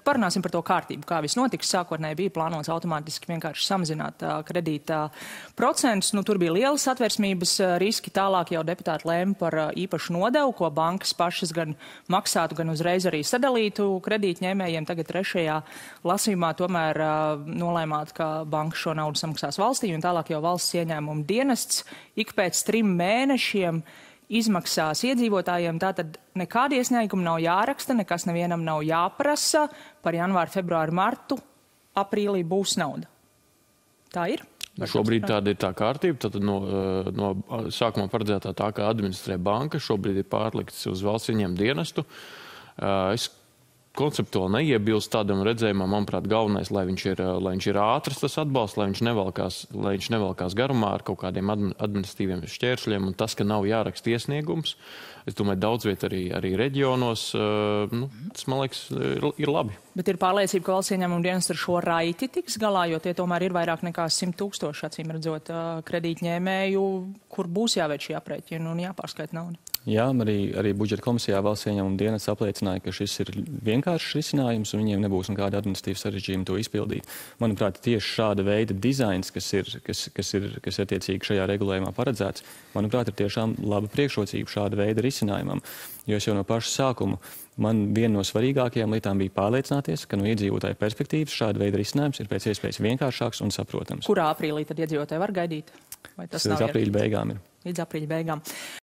parunāsim par to kārtību, kā viss notiks. Sākotnēji bija plānots automātiski vienkārši samazināt kredītā procentus. Nu, tur bija lielas atversmības riski. Tālāk jau deputāti lēma par īpašu nodevu, ko bankas pašas gan maksātu, gan uzreiz arī sadalītu kredītņēmējiem. Tagad trešajā lasījumā tomēr nolēmāt, ka banka šo naudu samaksās valstī, un tālāk jau valsts ieņēmuma dienests ik pēc 3 mēnešiem izmaksās iedzīvotājiem, tātad nekādi iesniegumi nav jāraksta, nekas nevienam nav jāprasa, par janvāru, februāru, martu, aprīlī būs nauda. Tā ir? Šobrīd tāda ir tā kārtība, tad no sākumā paredzētā tā, kā administrē banka, šobrīd ir pārlikts uz valsts ieņēmuma dienestu. Es konceptuāli neiebilst tādam redzējumam, manuprāt, galvenais, lai viņš ir ātrs tas atbalsts, lai viņš nevelkās garumā ar kaut kādiem administratīviem šķēršļiem, un tas, ka nav jāraksta iesniegums, es domāju, daudz viet arī reģionos, tas, man liekas, ir labi. Bet ir pārliecība, ka valsts ieņēmuma dienests ar šo raiti tiks galā, jo tie tomēr ir vairāk nekā 100 000, acīm redzot, kredītņēmēju, kur būs jāveic šī aprēķina un jāpārskaita nauda. Jā, arī budžeta komisijā valsts ieņēmuma dienests apliecināja, ka šis ir vienkāršs risinājums un viņiem nebūs nekāda administratīva sarežģījuma to izpildīt. Manuprāt, tieši šāda veida dizains, kas attiecīgi šajā regulējumā paredzēts, manuprāt, ir tiešām laba priekšrocība šāda veida risinājumam. Jo es jau no paša sākuma, man viena no svarīgākajām lietām bija pārliecināties, ka no iedzīvotāju perspektīvas šāda veida risinājums ir pēc iespējas vienkāršāks un saprotams. Kurā aprīlī tad iedzīvotāji var gaidīt? Vai tas līdz aprīļa beigām ir. Līdz aprīļa beigām.